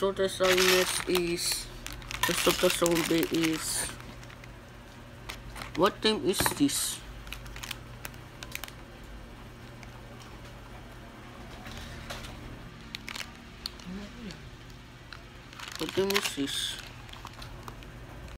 so the next is the super zombie is. What time is this? What time is this?